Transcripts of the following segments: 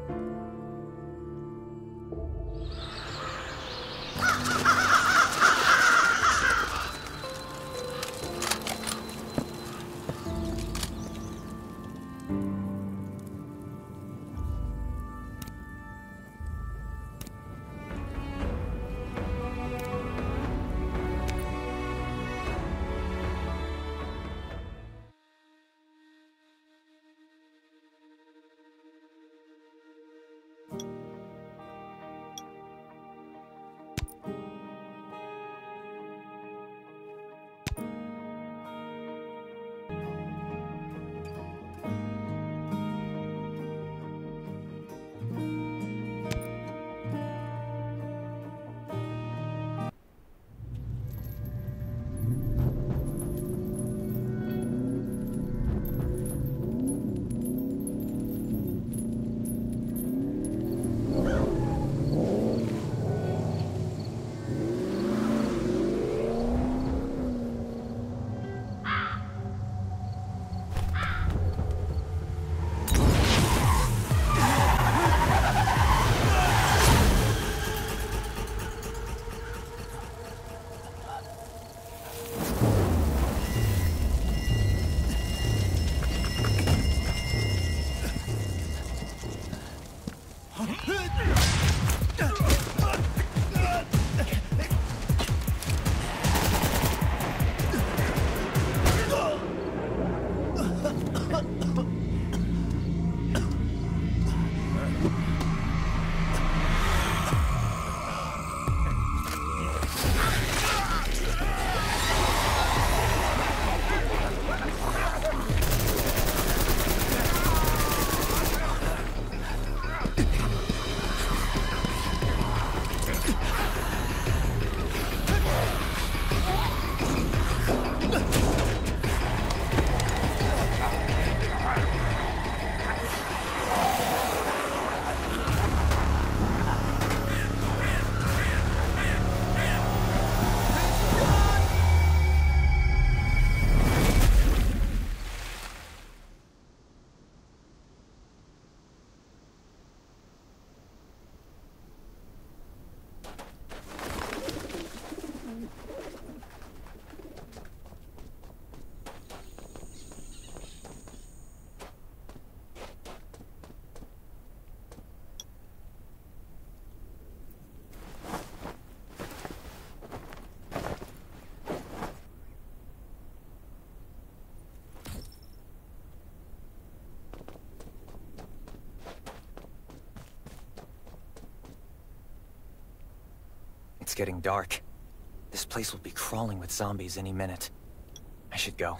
It's getting dark. This place will be crawling with zombies any minute. I should go.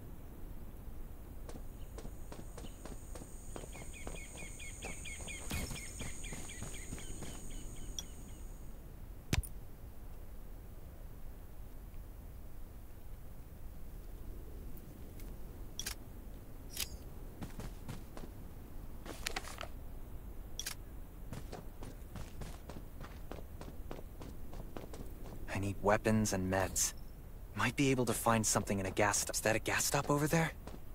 I need weapons and meds. Might be able to find something in a gas stop. Is that a gas stop over there?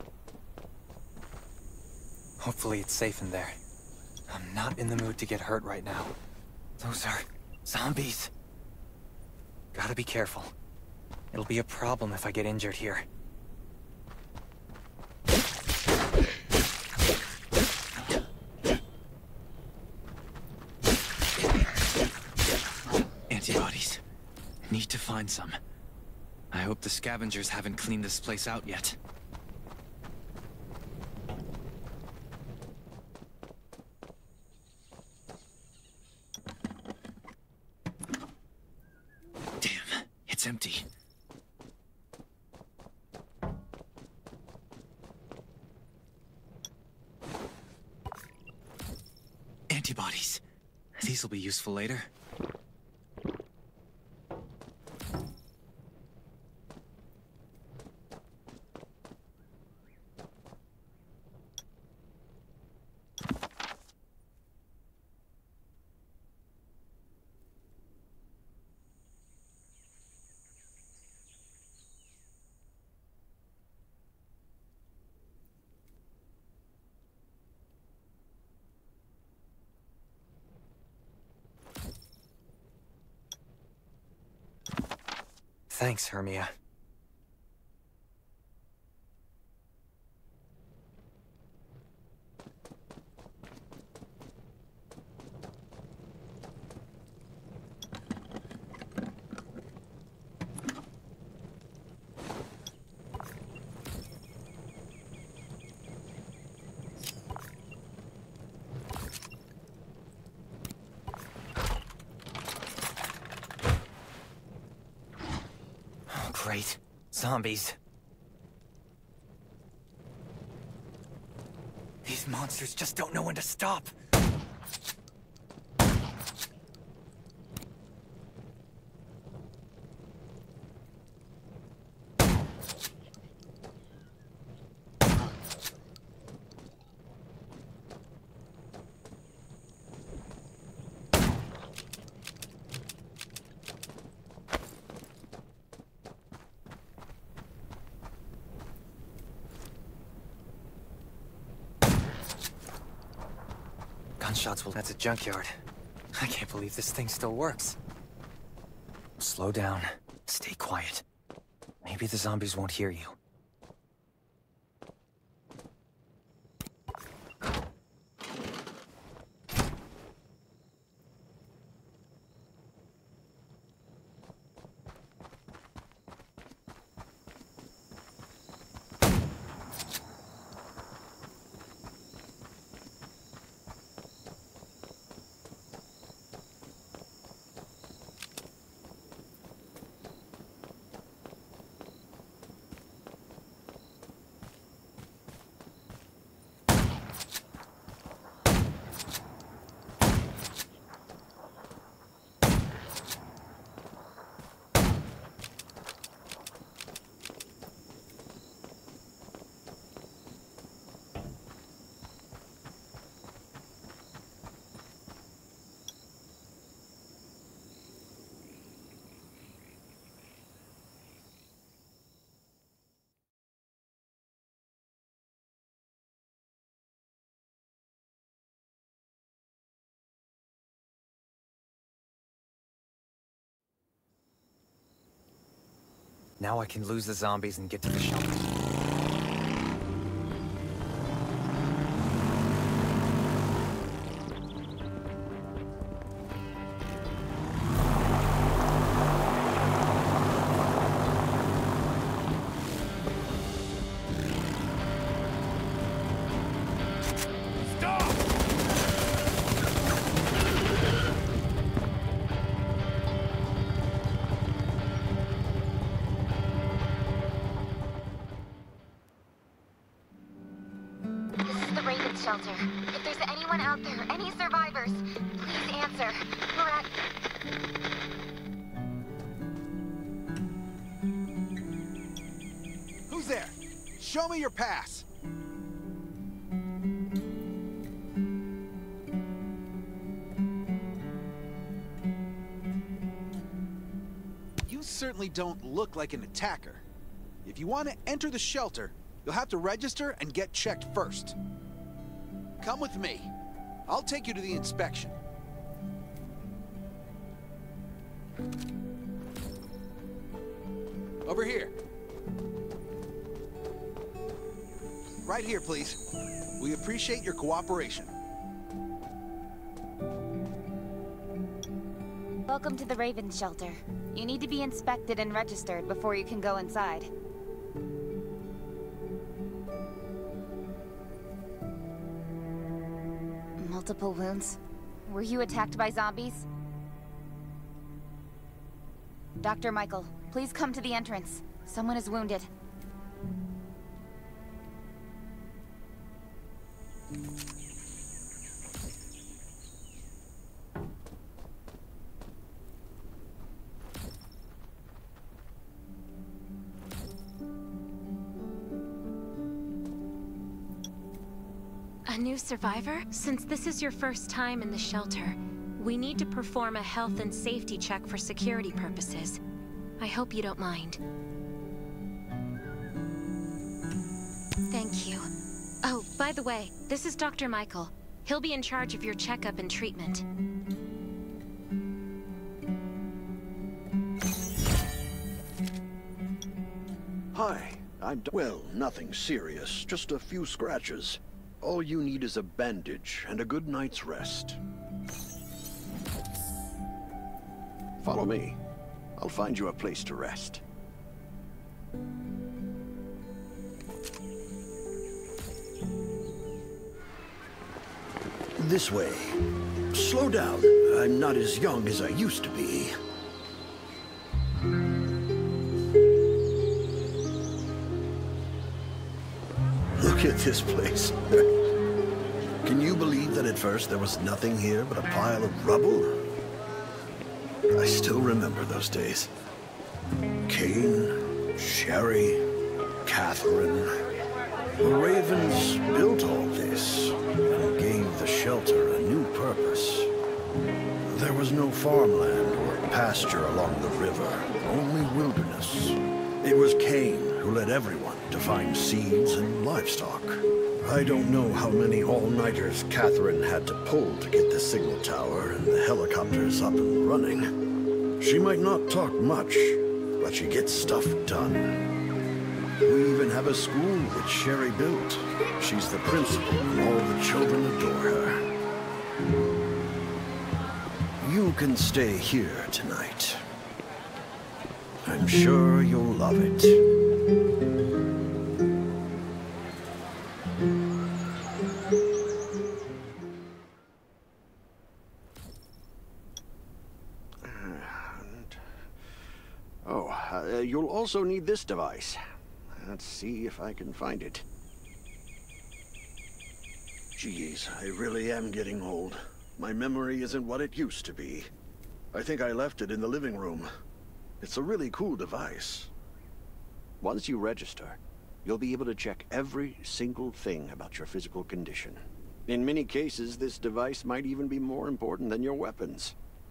Hopefully it's safe in there. I'm not in the mood to get hurt right now. Those are zombies. Gotta be careful. It'll be a problem if I get injured here. Antibodies. Need to find some. I hope the scavengers haven't cleaned this place out yet. Damn, it's empty. Antibodies. These will be useful later. Thanks, Hermia. Great. Zombies. These monsters just don't know when to stop. Gunshots will... That's a junkyard. I can't believe this thing still works. Slow down. Stay quiet. Maybe the zombies won't hear you. Now I can lose the zombies and get to the shelter. Shelter. If there's anyone out there, any survivors, please answer. We're at... Who's there? Show me your pass. You certainly don't look like an attacker. If you want to enter the shelter, you'll have to register and get checked first. Come with me. I'll take you to the inspection. Over here. Right here, please. We appreciate your cooperation. Welcome to the Raven Shelter. You need to be inspected and registered before you can go inside. Multiple wounds? Were you attacked by zombies? Dr. Michael, please come to the entrance. Someone is wounded. A new survivor? Since this is your first time in the shelter, we need to perform a health and safety check for security purposes. I hope you don't mind. Thank you. Oh, by the way, this is Dr. Michael. He'll be in charge of your checkup and treatment. Hi, well, nothing serious, just a few scratches. All you need is a bandage and a good night's rest. Follow me. I'll find you a place to rest. This way. Slow down. I'm not as young as I used to be. Look at this place. Can you believe that at first there was nothing here but a pile of rubble? I still remember those days. Kane, Sherry, Catherine. The Ravens built all this and gave the shelter a new purpose. There was no farmland or pasture along the river, only wilderness. It was Kane who led everyone to find seeds and livestock. I don't know how many all-nighters Catherine had to pull to get the signal tower and the helicopters up and running. She might not talk much, but she gets stuff done. We even have a school which Sherry built. She's the principal, and all the children adore her. You can stay here tonight. I'm sure you'll love it. You'll also need this device. Let's see if I can find it. Jeez, I really am getting old. My memory isn't what it used to be. I think I left it in the living room. It's a really cool device. Once you register, you'll be able to check every single thing about your physical condition. In many cases, this device might even be more important than your weapons.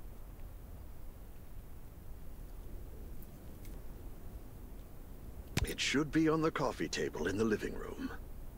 It should be on the coffee table in the living room.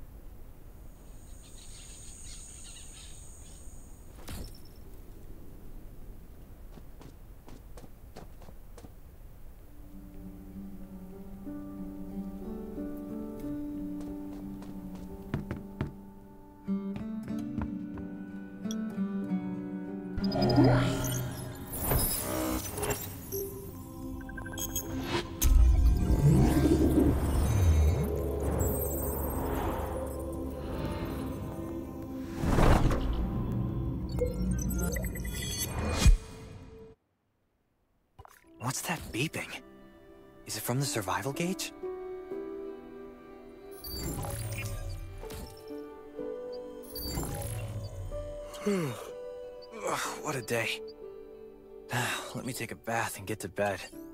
What's that beeping? Is it from the survival gauge? Ugh, what a day. Let me take a bath and get to bed.